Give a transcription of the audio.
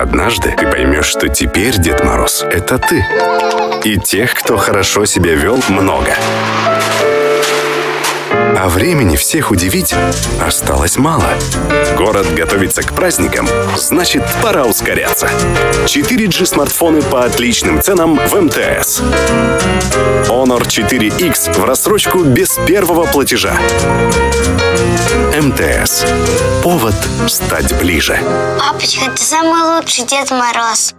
Однажды ты поймешь, что теперь Дед Мороз — это ты. И тех, кто хорошо себя вел, много. А времени всех удивить осталось мало. Город готовится к праздникам, значит, пора ускоряться. 4G смартфоны по отличным ценам в МТС. Honor 4X в рассрочку без первого платежа. МТС. Повод стать ближе. Папочка, ты самый лучший Дед Мороз.